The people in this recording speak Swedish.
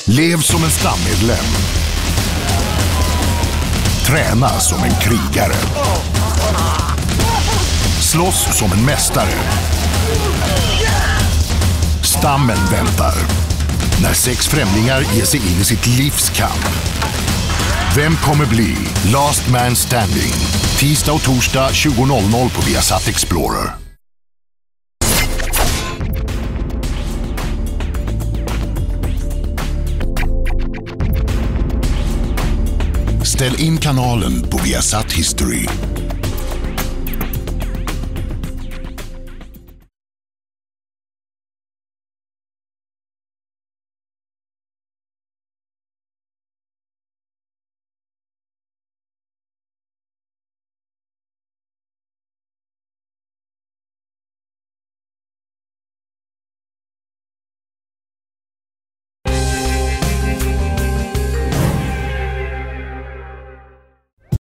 Lev som en stammedlem. Träna som en krigare. Slåss som en mästare. Stammen väntar. När 6 främlingar ger sig in i sitt livs kamp. Vem kommer bli Last Man Standing? Tisdag och torsdag 20:00 på Viasat Explorer. Ställ in kanalen på Viasat History.